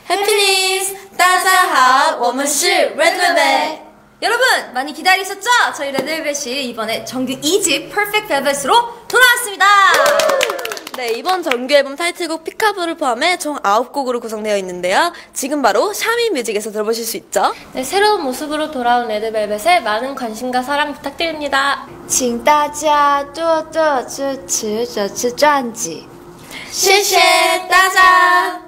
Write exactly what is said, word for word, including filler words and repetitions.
해피니스 따사하 워먼시 레드벨벳. 여러분 많이 기다리셨죠? 저희 레드벨벳이 이번에 정규 이 집 Perfect Velvet으로 돌아왔습니다. 네, 이번 정규 앨범 타이틀곡 피카부를 포함해 총 아홉 곡으로 구성되어 있는데요. 지금 바로 샤미 뮤직에서 들어보실 수 있죠. 네, 새로운 모습으로 돌아온 레드벨벳에 많은 관심과 사랑 부탁드립니다. 请大家多多支持这次专辑。 谢谢大家。